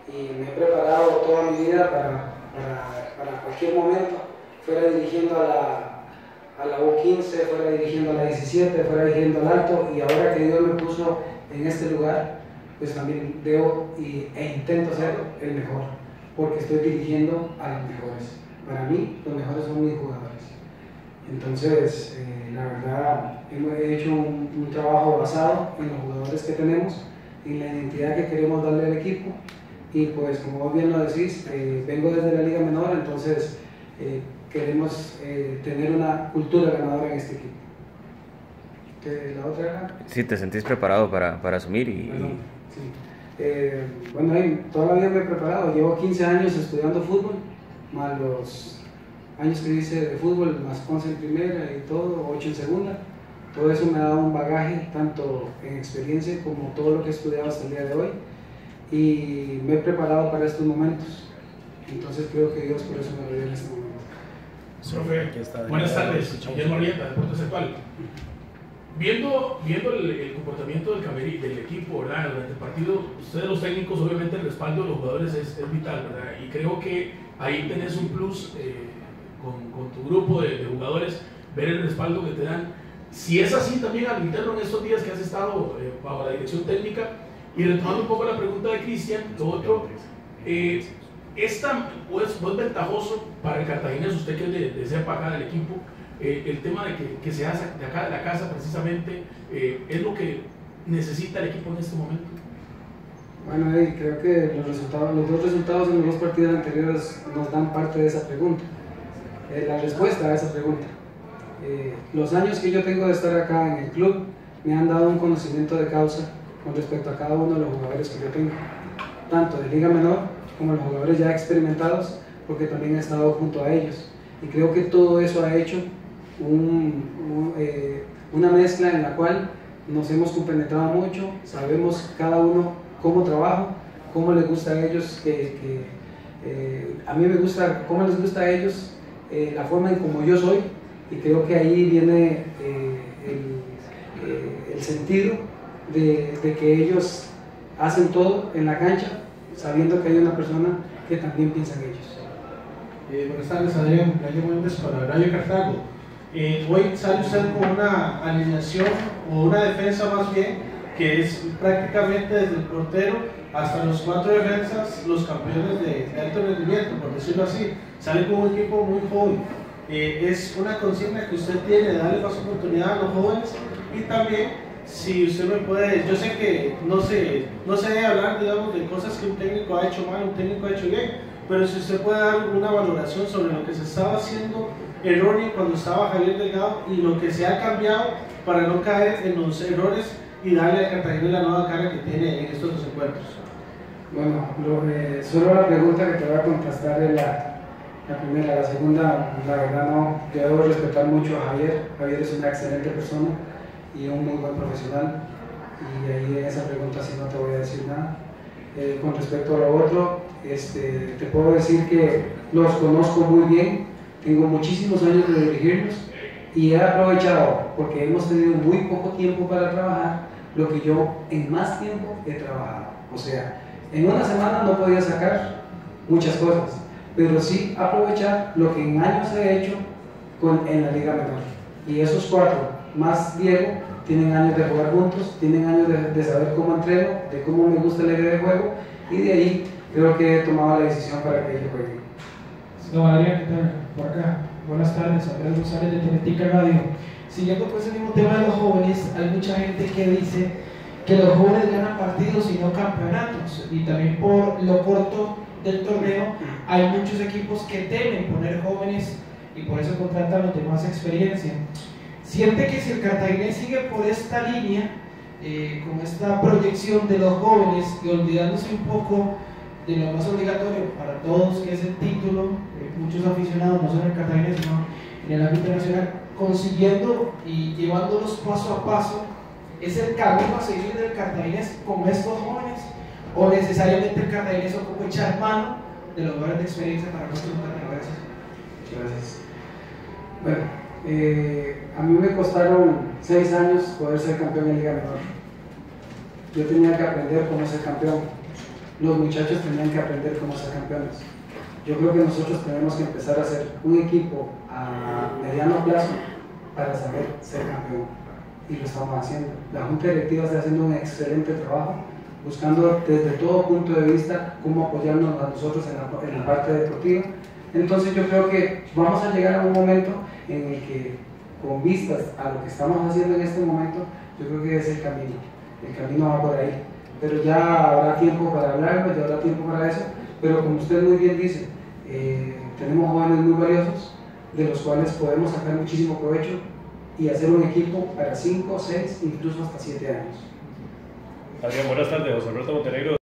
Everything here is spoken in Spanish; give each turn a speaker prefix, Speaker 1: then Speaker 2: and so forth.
Speaker 1: y me he preparado toda mi vida para cualquier momento, fuera dirigiendo a la U15, fuera dirigiendo a la 17, fuera dirigiendo al alto, y ahora que Dios me puso en este lugar, pues también debo e intento ser el mejor, porque estoy dirigiendo a los mejores. Para mí, los mejores son mis jugadores. Entonces, la verdad, he hecho un trabajo basado en los jugadores que tenemos, en la identidad que queremos darle al equipo, y pues como vos bien lo decís, vengo desde la Liga Menor, entonces queremos tener una cultura ganadora en este equipo. ¿La otra era?
Speaker 2: Sí, ¿te sentís preparado para asumir?
Speaker 1: Sí. Bueno, toda la vida me he preparado, llevo 15 años estudiando fútbol, más los años que hice de fútbol, más 11 en primera y todo, 8 en segunda. Todo eso me ha dado un bagaje, tanto en experiencia como todo lo que he estudiado hasta el día de hoy, y me he preparado para estos momentos. Entonces creo que Dios por eso me lo dio en este momento.
Speaker 3: Profe, buenas tardes, Guillermo Arrieta, Deportes Actual. Viendo el comportamiento del equipo, ¿verdad? Durante el partido, ustedes los técnicos, obviamente el respaldo de los jugadores es vital, ¿verdad? Y creo que ahí tenés un plus con tu grupo de jugadores, ver el respaldo que te dan. Si es así, también al interno en estos días que has estado bajo la dirección técnica, y retomando un poco la pregunta de Cristian, lo otro, ¿es ventajoso para el cartaginés, usted que es de cepa acá del equipo, el tema de que se hace de acá de la casa precisamente, es lo que necesita el equipo en este momento?
Speaker 1: Bueno, creo que los dos resultados en los dos partidos anteriores nos dan parte de esa pregunta, la respuesta a esa pregunta. Los años que yo tengo de estar acá en el club me han dado un conocimiento de causa con respecto a cada uno de los jugadores que yo tengo, tanto de Liga Menor como los jugadores ya experimentados, porque también he estado junto a ellos, y creo que todo eso ha hecho una mezcla en la cual nos hemos compenetrado mucho, sabemos cada uno cómo trabajo, cómo les gusta a ellos, a mí me gusta cómo les gusta a ellos, la forma en como yo soy, y creo que ahí viene el sentido de que ellos hacen todo en la cancha sabiendo que hay una persona que también piensa en ellos.
Speaker 4: Buenas tardes, Adrián Méndez para Radio Cartago. Hoy sale usted con una alineación o una defensa más bien que es prácticamente desde el portero hasta los 4 defensas los campeones de alto rendimiento, por decirlo así. Sale con un equipo muy joven. Es una consigna que usted tiene de darle más oportunidad a los jóvenes, y también si usted me puede, yo sé que no se debe hablar, digamos, de cosas que un técnico ha hecho mal, un técnico ha hecho bien, pero si usted puede dar una valoración sobre lo que se estaba haciendo erróneo cuando estaba Javier Delgado y lo que se ha cambiado para no caer en los errores y darle a Cartagena la nueva cara que tiene en estos dos encuentros.
Speaker 1: Bueno, solo la pregunta que te voy a contestar es la primera. La segunda, la verdad no, yo debo respetar mucho a Javier. Javier es una excelente persona y un muy buen profesional, y ahí en esa pregunta sí no te voy a decir nada. Con respecto a lo otro, te puedo decir que los conozco muy bien, tengo muchísimos años de dirigirlos, y he aprovechado, porque hemos tenido muy poco tiempo para trabajar, lo que yo en más tiempo he trabajado. O sea, en una semana no podía sacar muchas cosas, pero sí aprovechar lo que en años he hecho en la Liga Menor. Y esos 4, más Diego, tienen años de jugar juntos, tienen años de saber cómo entreno, de cómo me gusta la idea de juego, y de ahí creo que he tomado la decisión para que ellos jueguen.
Speaker 5: Don Adrián, ¿qué tal? Por acá. Buenas tardes, Andrés González de Teletica Radio. Siguiendo pues el mismo tema de los jóvenes, hay mucha gente que dice que los jóvenes ganan partidos y no campeonatos, y también por lo corto del torneo hay muchos equipos que temen poner jóvenes y por eso contratan los de más experiencia. Siente que si el cartaginés sigue por esta línea, con esta proyección de los jóvenes y olvidándose un poco de lo más obligatorio para todos, que es el título, muchos aficionados, no solo en el cartaginés, sino en el ámbito nacional, consiguiendo y llevándolos paso a paso, ¿es el camino a seguir del cartaginés con estos jóvenes? ¿O necesariamente el cartaginés ocupa echar mano de los lugares de experiencia para nuestros cartagineses?
Speaker 1: Gracias. Bueno, a mí me costaron 6 años poder ser campeón en Liga Menor. Yo tenía que aprender cómo ser campeón. los muchachos tenían que aprender cómo ser campeones. Yo creo que nosotros tenemos que empezar a hacer un equipo a mediano plazo para saber ser campeón, y lo estamos haciendo. La Junta Directiva está haciendo un excelente trabajo, buscando desde todo punto de vista cómo apoyarnos a nosotros en la parte deportiva. Entonces yo creo que vamos a llegar a un momento en el que, con vistas a lo que estamos haciendo en este momento, yo creo que es el camino va por ahí, pero ya habrá tiempo para hablarlo, ya habrá tiempo para eso, pero como usted muy bien dice, tenemos jóvenes muy valiosos, de los cuales podemos sacar muchísimo provecho y hacer un equipo para 5, 6, incluso hasta 7 años.
Speaker 6: Adrián, buenas tardes, José Roberto Montenegro.